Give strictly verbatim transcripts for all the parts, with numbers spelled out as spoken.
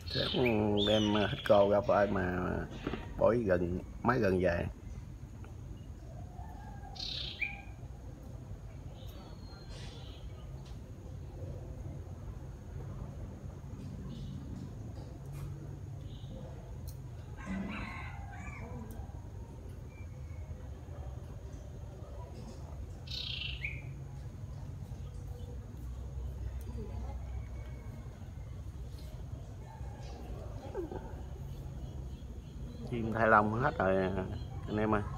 Đem hết cô ra phải mà bổi gần máy gần về. Chim Thanh Long hết rồi anh em ơi.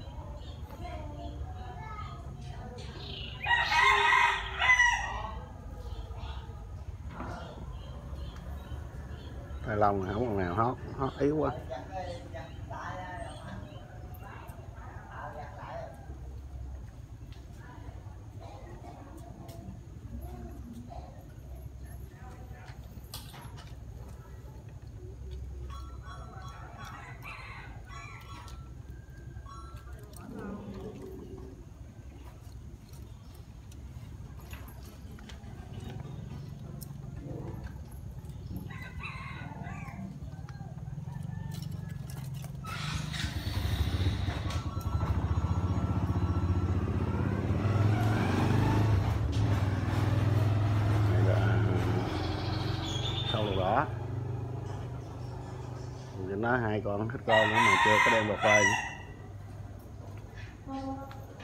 Thanh Long không còn nào hót, hót yếu quá. Sâu lục đỏ. Nói hai con hết con nữa mà chưa có đem vào phơi nữa.